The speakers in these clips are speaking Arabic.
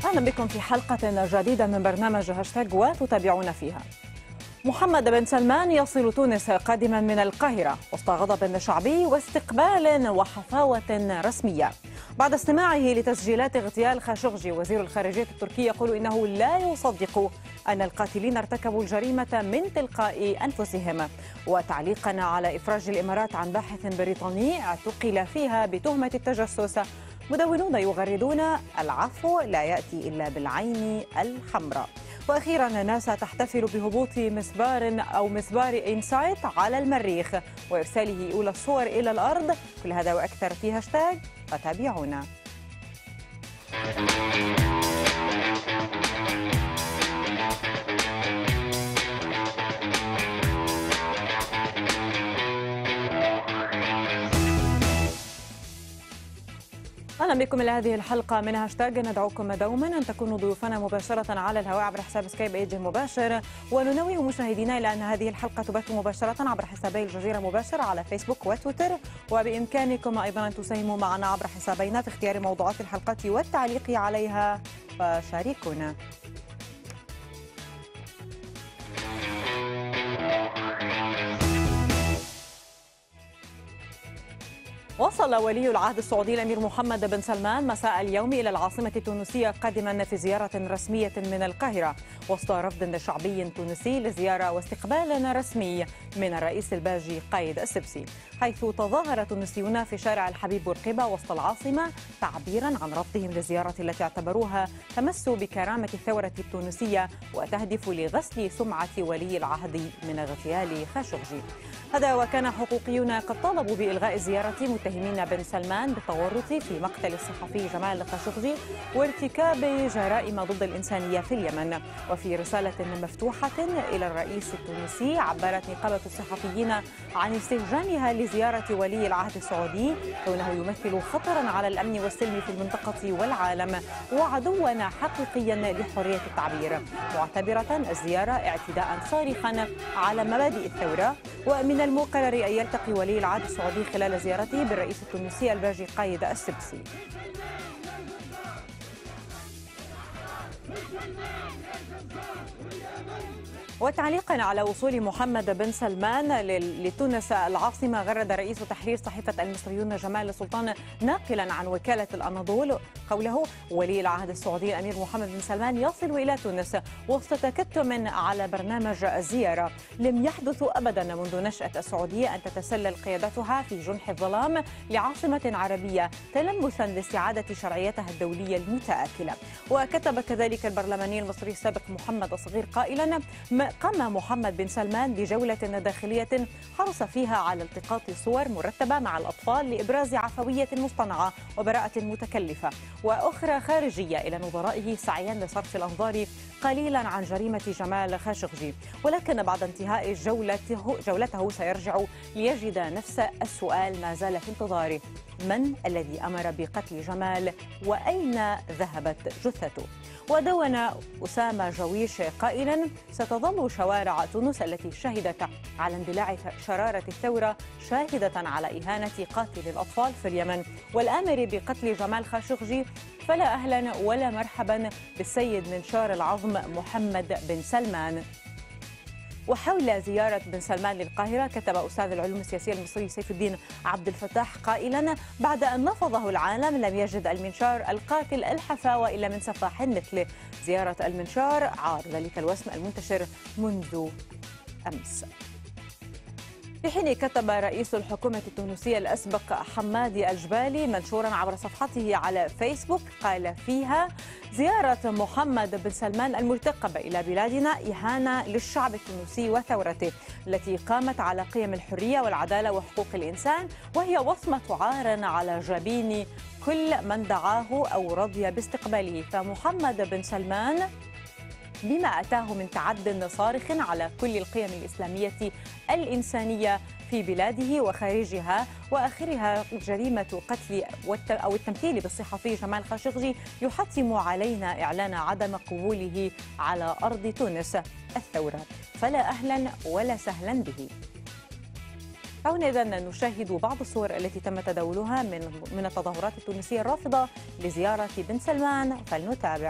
أهلا بكم في حلقة جديدة من برنامج هاشتاج وتتابعون فيها. محمد بن سلمان يصل تونس قادما من القاهرة وسط غضب شعبي واستقبال وحفاوة رسمية بعد استماعه لتسجيلات اغتيال خاشقجي. وزير الخارجية التركي يقول إنه لا يصدق أن القاتلين ارتكبوا الجريمة من تلقاء أنفسهم. وتعليقا على إفراج الإمارات عن باحث بريطاني اعتقل فيها بتهمة التجسس، مدونون يغردون العفو لا يأتي إلا بالعين الحمراء. وأخيرا ناسا تحتفل بهبوط مسبار إنسايت على المريخ وإرساله أولى الصور إلى الأرض. كل هذا وأكثر في هاشتاج وتابعونا. أهلا بكم إلى هذه الحلقة من هاشتاج. ندعوكم دوما أن تكونوا ضيوفنا مباشرة على الهواء عبر حساب سكايب إيج مباشر، وننوه مشاهدينا إلى أن هذه الحلقة تبث مباشرة عبر حسابي الجزيرة مباشر على فيسبوك وتويتر، وبإمكانكم أيضا أن تساهموا معنا عبر حسابينا في اختيار موضوعات الحلقة والتعليق عليها، فشاركونا. وصل ولي العهد السعودي الأمير محمد بن سلمان مساء اليوم إلى العاصمة التونسية قادما في زيارة رسمية من القاهرة وسط رفض شعبي تونسي لزيارة واستقبال رسمي من الرئيس الباجي قايد السبسي، حيث تظاهر تونسيون في شارع الحبيب بورقيبة وسط العاصمة تعبيرا عن رفضهم للزيارة التي اعتبروها تمس بكرامة الثورة التونسية وتهدف لغسل سمعة ولي العهد من اغتيال خاشقجي. هذا وكان حقوقيون قد طالبوا بإلغاء الزيارة متهمين بن سلمان بالتورط في مقتل الصحفي جمال خاشقجي وارتكاب جرائم ضد الإنسانية في اليمن. وفي رسالة مفتوحة إلى الرئيس التونسي عبرت نقابة الصحفيين عن استهجانها لزيارة ولي العهد السعودي كونه يمثل خطرا على الأمن والسلم في المنطقة والعالم وعدوا حقيقيا لحرية التعبير، معتبرة الزيارة اعتداء صارخا على مبادئ الثورة. ومن المقرر أن يلتقي ولي العهد السعودي خلال زيارته بالرئيس التونسي الباجي قايد السبسي. وتعليقا على وصول محمد بن سلمان لتونس العاصمة، غرد رئيس تحرير صحيفة المصريون جمال سلطان ناقلا عن وكالة الأناضول قوله: ولي العهد السعودي الأمير محمد بن سلمان يصل إلى تونس وسط تكتم على برنامج الزيارة لم يحدث أبدا منذ نشأة السعودية أن تتسلل قيادتها في جنح الظلام لعاصمة عربية تلمسا لاستعادة شرعيتها الدولية المتآكلة. وكتب كذلك البرلماني المصري السابق محمد الصغير قائلا: قام محمد بن سلمان بجولة داخلية حرص فيها على التقاط صور مرتبة مع الأطفال لإبراز عفوية مصطنعة وبراءة متكلفة، وأخرى خارجية إلى نظرائه سعيا لصرف الأنظار قليلا عن جريمة جمال خاشقجي. ولكن بعد انتهاء جولته سيرجع ليجد نفس السؤال ما زال في انتظاره: من الذي أمر بقتل جمال وأين ذهبت جثته؟ ودون أسامة جويش قائلا: ستظل شوارع تونس التي شهدت على اندلاع شرارة الثورة شاهدة على إهانة قاتل الأطفال في اليمن والآمر بقتل جمال خاشقجي، فلا أهلا ولا مرحبا بالسيد منشار العظم محمد بن سلمان. وحول زيارة بن سلمان للقاهرة كتب أستاذ العلوم السياسية المصري سيف الدين عبد الفتاح قائلا: بعد أن نفضه العالم لم يجد المنشار القاتل الحفاوة إلا من سفاح مثله. زيارة المنشار عار ذلك الوسم المنتشر منذ أمس. في حين كتب رئيس الحكومة التونسية الأسبق حمادي الجبالي منشورا عبر صفحته على فيسبوك قال فيها: زيارة محمد بن سلمان المرتقبة إلى بلادنا إهانة للشعب التونسي وثورته التي قامت على قيم الحرية والعدالة وحقوق الإنسان، وهي وصمة عار على جبين كل من دعاه أو رضي باستقباله. فمحمد بن سلمان بما أتاه من تعد صارخ على كل القيم الإسلامية الإنسانية في بلاده وخارجها، وآخرها جريمة قتل أو التمثيل بالصحفي جمال خاشقجي، يحتم علينا إعلان عدم قبوله على أرض تونس الثورة، فلا أهلا ولا سهلا به. هنا إذن نشاهد بعض الصور التي تم تداولها من التظاهرات التونسية الرافضة لزيارة بن سلمان، فلنتابع.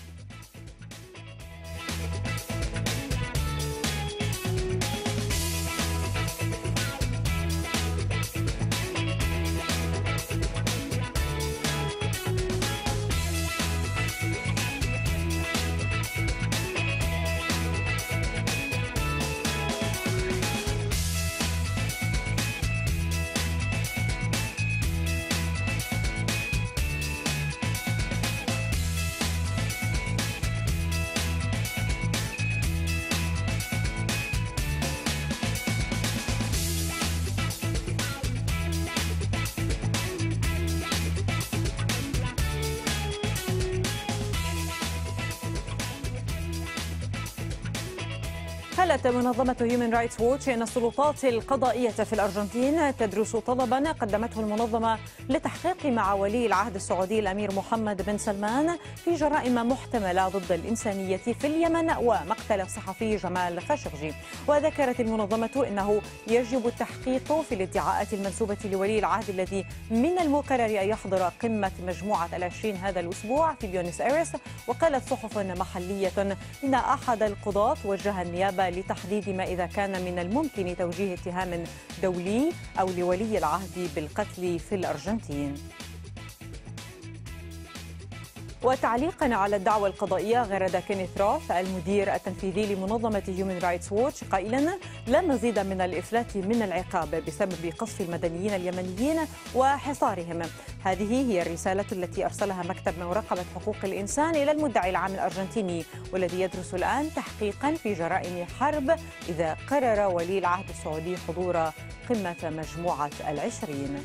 قالت منظمة هيومن رايتس ووتش أن السلطات القضائية في الأرجنتين تدرس طلبا قدمته المنظمة للتحقيق مع ولي العهد السعودي الأمير محمد بن سلمان في جرائم محتملة ضد الإنسانية في اليمن ومقتل الصحفي جمال خاشقجي. وذكرت المنظمة أنه يجب التحقيق في الادعاءات المنسوبة لولي العهد الذي من المقرر أن يحضر قمة مجموعة العشرين هذا الأسبوع في بيونس آيرس. وقالت صحف محلية إن أحد القضاة وجه النيابة لتحديد ما إذا كان من الممكن توجيه اتهام دولي أو لولي العهد بالقتل في الأرجنتين. وتعليقا على الدعوى القضائية، غرد كينيث روث المدير التنفيذي لمنظمة هيومن رايتس ووتش قائلا: لا مزيد من الإفلات من العقاب بسبب قصف المدنيين اليمنيين وحصارهم. هذه هي الرسالة التي أرسلها مكتب مراقبة حقوق الإنسان إلى المدعي العام الأرجنتيني، والذي يدرس الآن تحقيقا في جرائم حرب إذا قرر ولي العهد السعودي حضور قمة مجموعة العشرين.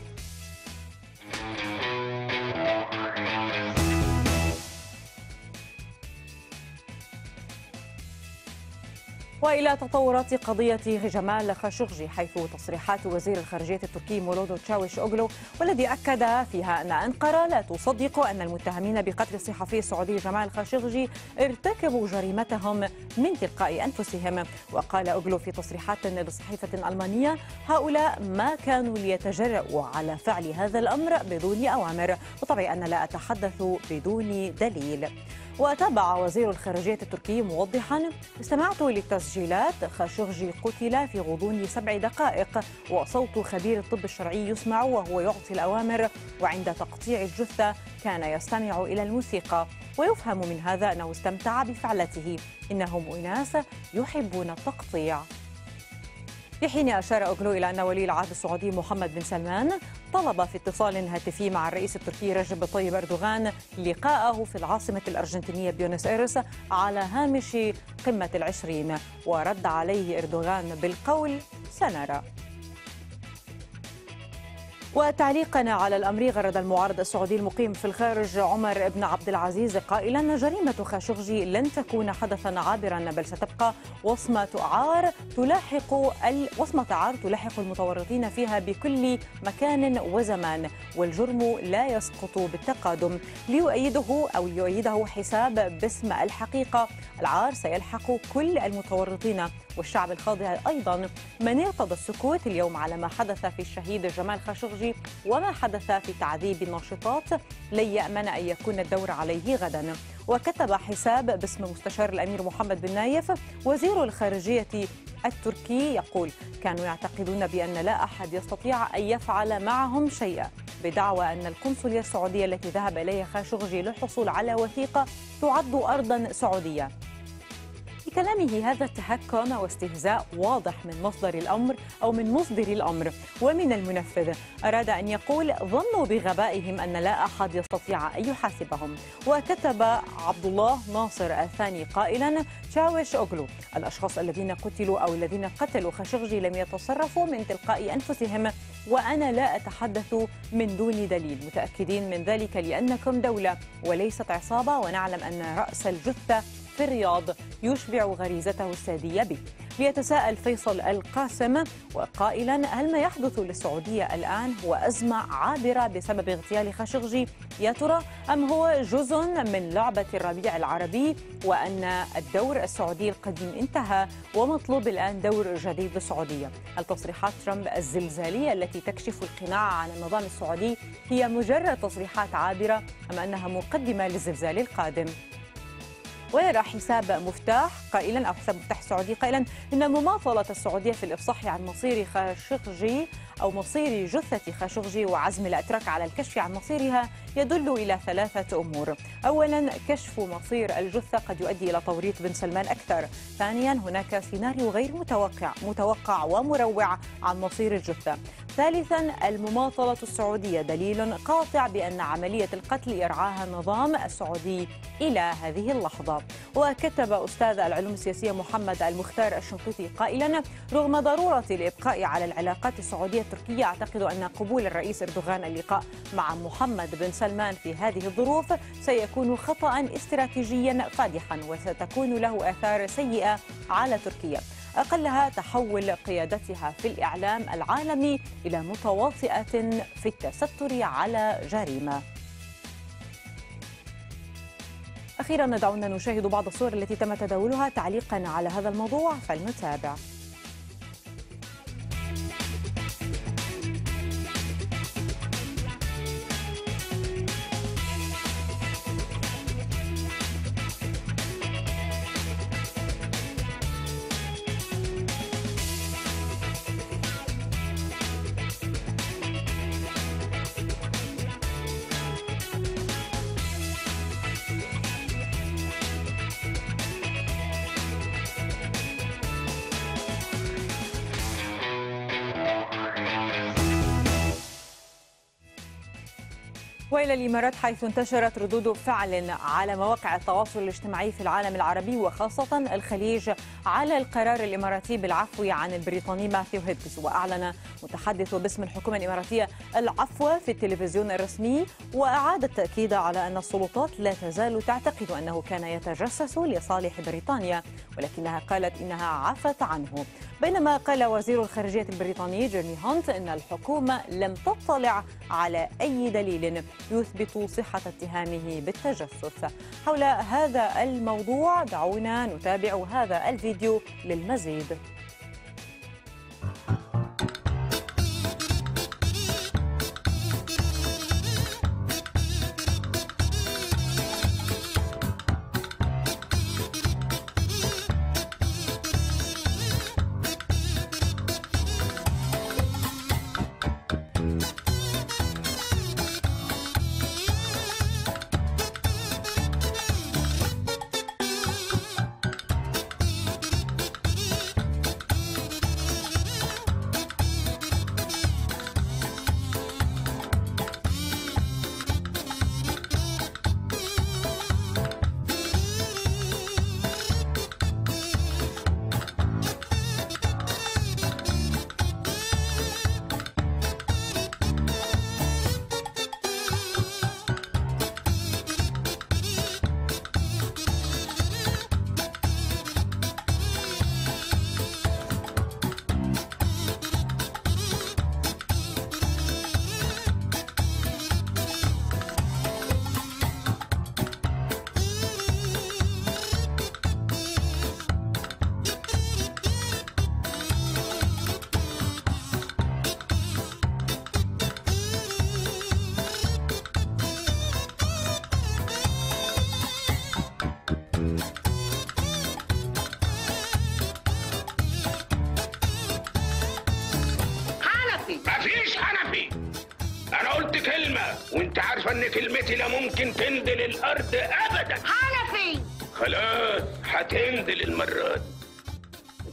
وإلى تطورات قضية جمال خاشقجي، حيث تصريحات وزير الخارجية التركي مولود تشاوش أوغلو والذي أكد فيها أن أنقرة لا تصدق أن المتهمين بقتل الصحفي السعودي جمال خاشقجي ارتكبوا جريمتهم من تلقاء أنفسهم. وقال أوغلو في تصريحات لصحيفة ألمانية: هؤلاء ما كانوا ليتجرؤوا على فعل هذا الأمر بدون أوامر، وطبعا أنا لا أتحدث بدون دليل. وتابع وزير الخارجية التركي موضحا: استمعت للتسجيلات، خاشقجي قتل في غضون 7 دقائق وصوت خبير الطب الشرعي يسمع وهو يعطي الأوامر، وعند تقطيع الجثة كان يستمع إلى الموسيقى، ويفهم من هذا أنه استمتع بفعلته. إنهم أناس يحبون التقطيع. في حين أشار أوغلو إلى أن ولي العهد السعودي محمد بن سلمان طلب في اتصال هاتفي مع الرئيس التركي رجب طيب أردوغان لقاءه في العاصمة الأرجنتينية بيونس آيرس على هامش قمة العشرين، ورد عليه أردوغان بالقول: سنرى. وتعليقا على الأمر، غرد المعارض السعودي المقيم في الخارج عمر بن عبد العزيز قائلا: جريمة خاشقجي لن تكون حدثا عابرا، بل ستبقى وصمة عار تلاحق المتورطين فيها بكل مكان وزمان، والجرم لا يسقط بالتقادم. ليؤيده حساب باسم الحقيقة: العار سيلحق كل المتورطين والشعب الخاضع أيضا. من ارتضى السكوت اليوم على ما حدث في الشهيد جمال خاشقجي وما حدث في تعذيب الناشطات لن يأمن أن يكون الدور عليه غدا. وكتب حساب باسم مستشار الأمير محمد بن نايف وزير الخارجية التركي يقول: كانوا يعتقدون بأن لا أحد يستطيع أن يفعل معهم شيئا، بدعوى أن القنصلية السعودية التي ذهب إليها خاشقجي للحصول على وثيقة تعد أرضا سعودية. بكلامه هذا تهكم واستهزاء واضح من مصدر الأمر أو من مصدر الأمر ومن المنفذ. أراد أن يقول: ظنوا بغبائهم أن لا أحد يستطيع أن يحاسبهم. وكتب عبد الله ناصر الثاني قائلا: تشاوش أوغلو، الأشخاص الذين قتلوا أو الذين قتلوا خاشقجي لم يتصرفوا من تلقاء أنفسهم، وأنا لا أتحدث من دون دليل، متأكدين من ذلك لأنكم دولة وليست عصابة، ونعلم أن رأس الجثة في الرياض يشبع غريزته السادية به. ليتساءل فيصل القاسم وقائلا: هل ما يحدث للسعودية الآن هو أزمة عابرة بسبب اغتيال خاشقجي يا ترى، أم هو جزء من لعبة الربيع العربي وأن الدور السعودي القديم انتهى ومطلوب الآن دور جديد للسعودية؟ هل تصريحات ترامب الزلزالية التي تكشف القناع عن النظام السعودي هي مجرد تصريحات عابرة أم أنها مقدمة للزلزال القادم؟ ويرى حساب مفتاح قائلا، أو حساب مفتاح السعودي قائلا، إن مماطلة السعودية في الإفصاح عن مصير خاشقجي أو مصير جثة خاشقجي وعزم الأتراك على الكشف عن مصيرها يدل إلى ثلاثة أمور. أولا، كشف مصير الجثة قد يؤدي إلى توريط بن سلمان أكثر. ثانيا، هناك سيناريو غير متوقع ومروع عن مصير الجثة. ثالثا، المماطلة السعودية دليل قاطع بأن عملية القتل يرعاها النظام السعودي إلى هذه اللحظة. وكتب أستاذ العلوم السياسية محمد المختار الشنقيطي قائلا: رغم ضرورة الإبقاء على العلاقات السعودية التركية، أعتقد أن قبول الرئيس أردوغان اللقاء مع محمد بن سلمان في هذه الظروف سيكون خطأ استراتيجيا فادحا وستكون له آثار سيئة على تركيا، أقلها تحول قيادتها في الإعلام العالمي إلى متواطئة في التستر على جريمة. أخيرا دعونا نشاهد بعض الصور التي تم تداولها تعليقا على هذا الموضوع، فلنتابع. وإلى الإمارات، حيث انتشرت ردود فعل على مواقع التواصل الاجتماعي في العالم العربي وخاصة الخليج على القرار الإماراتي بالعفو عن البريطاني ماثيو هيدز. وأعلن متحدث باسم الحكومة الإماراتية العفو في التلفزيون الرسمي، وأعاد التأكيد على أن السلطات لا تزال تعتقد أنه كان يتجسس لصالح بريطانيا، ولكنها قالت إنها عفت عنه. بينما قال وزير الخارجية البريطاني جيرمي هانت إن الحكومة لم تطلع على أي دليل يثبت صحة اتهامه بالتجسس. حول هذا الموضوع دعونا نتابع هذا الفيديو للمزيد. مفيش حنفي. انا قلت كلمة وانت عارفة ان كلمتي لا ممكن تنزل الارض ابدا. حنفي خلاص هتنزل المرة دي.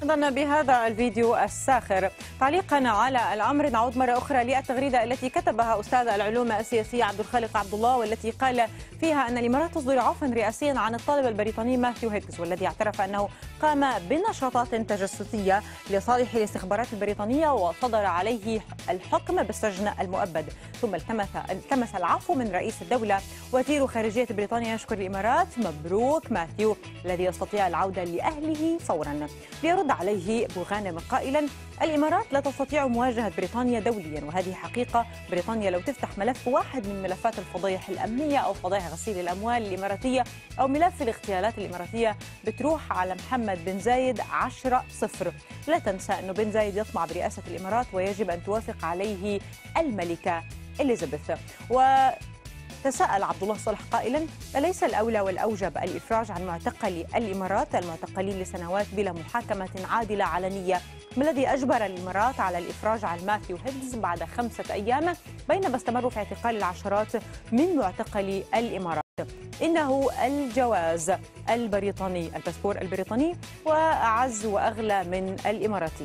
أيضا بهذا الفيديو الساخر تعليقا على الأمر نعود مرة أخرى للتغريدة التي كتبها أستاذ العلوم السياسية عبد الخالق عبد الله، والتي قال فيها أن الإمارات تصدر عفوا رئاسيا عن الطالب البريطاني ماثيو هيدز، والذي اعترف أنه قام بنشاطات تجسسية لصالح الاستخبارات البريطانية وصدر عليه الحكم بالسجن المؤبد. ثم التمس العفو من رئيس الدولة. وزير خارجية بريطانيا يشكر الإمارات. مبروك ماثيو الذي يستطيع العودة لأهله فورا. ليرد عليه بوغانم قائلا الإمارات لا تستطيع مواجهة بريطانيا دوليا، وهذه حقيقة. بريطانيا لو تفتح ملف واحد من ملفات الفضايح الأمنية أو فضايح غسيل الأموال الإماراتية أو ملف الاغتيالات الإماراتية بتروح على محمد بن زايد 10-0. لا تنسى أنه بن زايد يطمع برئاسة الإمارات ويجب أن توافق عليه الملكة إليزابيث. تساءل عبد الله صالح قائلا أليس الأولى والأوجب الإفراج عن معتقلي الإمارات المعتقلين لسنوات بلا محاكمة عادلة علنية؟ ما الذي أجبر الإمارات على الإفراج عن ماثيو هيدز بعد 5 أيام بينما استمروا في اعتقال العشرات من معتقلي الإمارات؟ إنه الجواز البريطاني، الباسبور البريطاني، وأعز وأغلى من الإماراتي.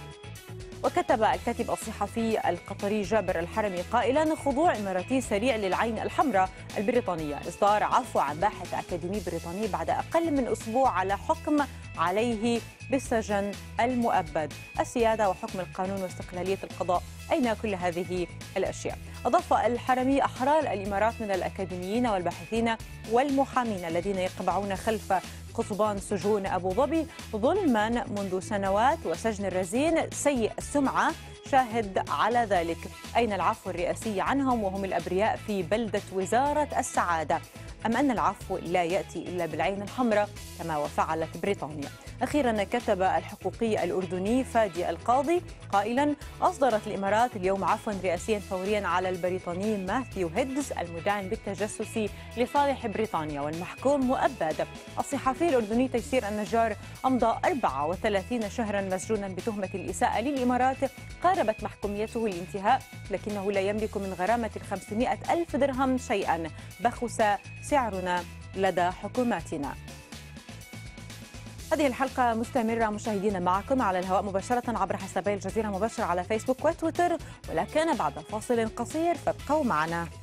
وكتب الكاتب الصحفي القطري جابر الحرمي قائلا خضوع إماراتي سريع للعين الحمراء البريطانية، إصدار عفو عن باحث أكاديمي بريطاني بعد أقل من أسبوع على حكم عليه بالسجن المؤبد، السيادة وحكم القانون واستقلالية القضاء، أين كل هذه الأشياء؟ أضاف الحرمي أحرار الإمارات من الأكاديميين والباحثين والمحامين الذين يقبعون خلف قضبان سجون أبو ظبي ظلما منذ سنوات، وسجن الرزين سيء السمعة شاهد على ذلك. أين العفو الرئاسي عنهم وهم الأبرياء في بلدة وزارة السعادة؟ أم أن العفو لا يأتي إلا بالعين الحمراء كما وفعلت بريطانيا؟ أخيرا كتب الحقوقي الأردني فادي القاضي قائلا أصدرت الإمارات اليوم عفوا رئاسيا فوريا على البريطاني ماثيو هيدز المدعن بالتجسس لصالح بريطانيا والمحكوم مؤبد. الصحفي الأردني تيسير النجار أمضى 34 شهرا مسجونا بتهمة الإساءة للإمارات قاربت محكوميته الانتهاء، لكنه لا يملك من غرامة 500,000 درهم شيئا، بخس سعرنا لدى حكوماتنا. هذه الحلقة مستمرة مشاهدينا معكم على الهواء مباشرة عبر حسابي الجزيرة مباشرة على فيسبوك وتويتر، ولكن بعد فاصل قصير فابقوا معنا.